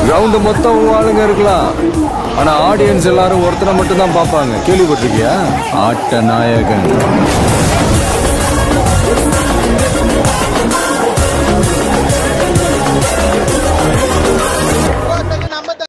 Ground மொத்தம் ஆளுங்க இருக்கலாம், ஆனா ஆடியன்ஸ் எல்லாரும் ஒருத்தனை மட்டும் தான் பார்ப்பாங்க. கேள்விப்பட்டிருக்கியா? ஆட்ட நாயகன்.